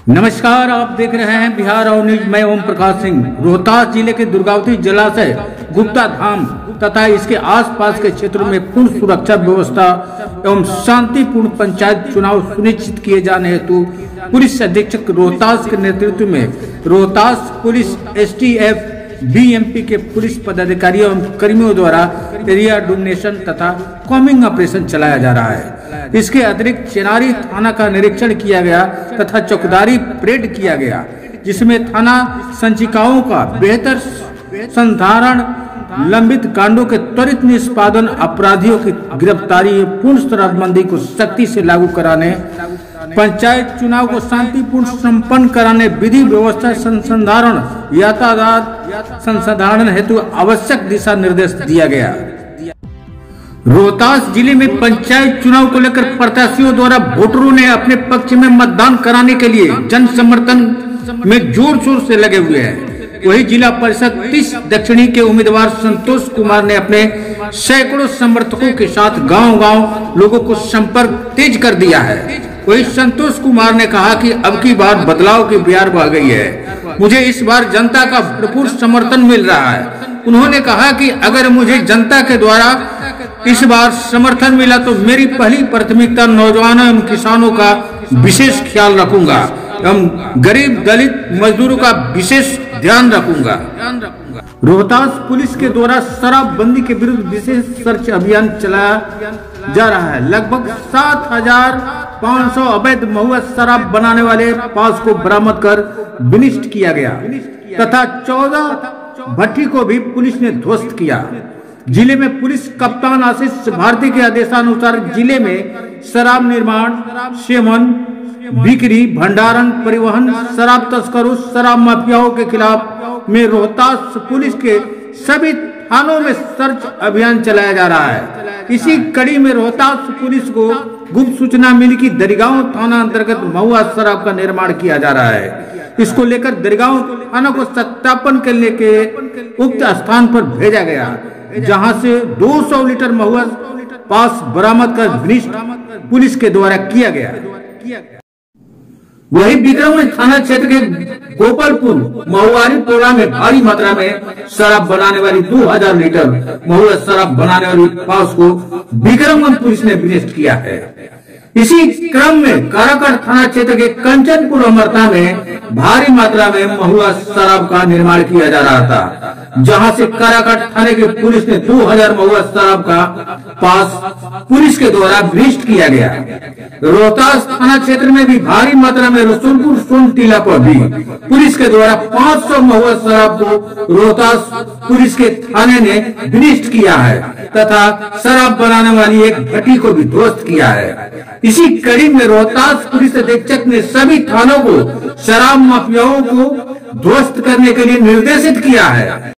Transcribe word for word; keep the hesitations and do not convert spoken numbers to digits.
नमस्कार, आप देख रहे हैं बिहार और न्यूज। मैं ओम प्रकाश सिंह। रोहतास जिले के दुर्गावती जलाशय, गुप्ता धाम तथा इसके आसपास के क्षेत्रों में पूर्ण सुरक्षा व्यवस्था एवं शांतिपूर्ण पंचायत चुनाव सुनिश्चित किए जाने हेतु पुलिस अधीक्षक रोहतास के नेतृत्व में Rohtas police, S T F, B M P के पुलिस पदाधिकारियों एवं कर्मियों द्वारा एरिया डोमिनेशन तथा कॉम्बिंग ऑपरेशन चलाया जा रहा है। इसके अतिरिक्त चेनारी थाना का निरीक्षण किया गया तथा चौकीदारी परेड किया गया, जिसमें थाना संचिकाओं का बेहतर संधारण, लंबित कांडों के त्वरित निष्पादन, अपराधियों की गिरफ्तारी, पूर्ण शराबबंदी को सख्ती से लागू कराने, पंचायत चुनाव को शांतिपूर्ण संपन्न कराने, विधि व्यवस्था संधारण, यातायात संसाधन हेतु आवश्यक दिशा निर्देश दिया गया। रोहतास जिले में पंचायत चुनाव को लेकर प्रत्याशियों द्वारा वोटरों ने अपने पक्ष में मतदान कराने के लिए जन समर्थन में जोर शोर से लगे हुए हैं। वही जिला परिषद तीस दक्षिणी के उम्मीदवार संतोष कुमार ने अपने सैकड़ों समर्थकों के साथ गांव-गांव लोगों को संपर्क तेज कर दिया है। वही संतोष कुमार ने कहा कि अब की बार बदलाव की बयार बह गई है। मुझे इस बार जनता का भरपूर समर्थन मिल रहा है। उन्होंने कहा कि अगर मुझे जनता के द्वारा इस बार समर्थन मिला तो मेरी पहली प्राथमिकता नौजवानों एवं किसानों का विशेष ख्याल रखूंगा एवं गरीब दलित मजदूरों का विशेष ध्यान रखूंगा। रोहतास पुलिस के द्वारा शराबबंदी के विरुद्ध विशेष सर्च अभियान चलाया जा रहा है। लगभग सात हजार पाँच सौ अवैध महुआ शराब बनाने वाले पास को बरामद कर विनिष्ट किया गया तथा चौदह भट्टी को भी पुलिस ने ध्वस्त किया। जिले में पुलिस कप्तान आशीष भारती के आदेशानुसार जिले में शराब निर्माण, सेवन, बिक्री, भंडारण, परिवहन, शराब तस्करों, शराब माफियाओं के खिलाफ में रोहतास पुलिस के सभी थानों में सर्च अभियान चलाया जा रहा है। इसी कड़ी में रोहतास पुलिस को गुप्त सूचना मिली कि दरिगांव थाना अंतर्गत महुआ शराब का निर्माण किया जा रहा है। इसको लेकर दरिगांव थाना को सत्यापन करने के उक्त स्थान पर भेजा गया, जहां से दो सौ लीटर महुआ पास बरामद कर विनिष्ट पुलिस के द्वारा किया गया। वही विक्रमगंज थाना क्षेत्र के गोपालपुर महुआरी टोला में भारी मात्रा में शराब बनाने वाली दो हजार लीटर महुआ शराब बनाने वाली पास को विक्रमगंज पुलिस ने विनिष्ट किया है। इसी क्रम में काराकाट थाना क्षेत्र के कंचनपुर अमरता में भारी मात्रा में महुआ शराब का निर्माण किया जा रहा था, जहां से काराकाट थाने की पुलिस ने दो हजार महुआ शराब का पास पुलिस के द्वारा विनिष्ट किया गया। रोहतास थाना क्षेत्र में भी भारी मात्रा में रसूलपुर सोन टीला पर भी पुलिस के द्वारा पाँच सौ महुआ शराब को रोहतास पुलिस के थाने ने विनिष्ट किया है तथा शराब बनाने वाली एक भट्टी को भी ध्वस्त किया है। इसी कड़ी में रोहतास पुलिस अधीक्षक ने सभी थानों को शराब माफियाओं को ध्वस्त करने के लिए निर्देशित किया है।